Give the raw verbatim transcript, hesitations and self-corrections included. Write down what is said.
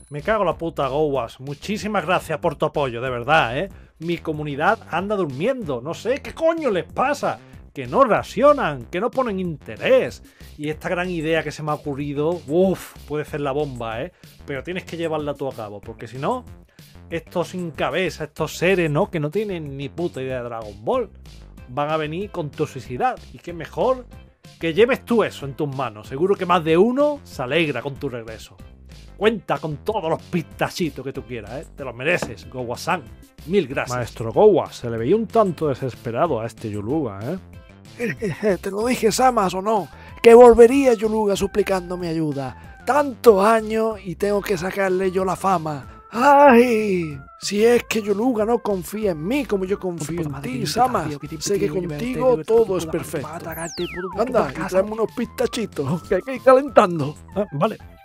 Me cago en la puta, Gowas. Muchísimas gracias por tu apoyo, de verdad, ¿eh? Mi comunidad anda durmiendo. No sé qué coño les pasa. Que no racionan, que no ponen interés. Y esta gran idea que se me ha ocurrido, uff, puede ser la bomba, ¿eh? Pero tienes que llevarla tú a cabo, porque si no, estos sin cabeza, estos seres, ¿no? Que no tienen ni puta idea de Dragon Ball, van a venir con toxicidad. Y qué mejor que lleves tú eso en tus manos. Seguro que más de uno se alegra con tu regreso. Cuenta con todos los pistachitos que tú quieras, ¿eh? Te los mereces, Gowa-san. Mil gracias. Maestro Gowa, se le veía un tanto desesperado a este Yoluga, ¿eh? ¿Te lo dije, Samas, o no? Que volvería Yoluga suplicando mi ayuda. Tantos años y tengo que sacarle yo la fama. ¡Ay! Si es que Yoluga no confía en mí como yo confío en ti, Samas. Sé que contigo todo es perfecto. Anda, y tráeme unos pistachitos, que hay que ir calentando. Ah, vale.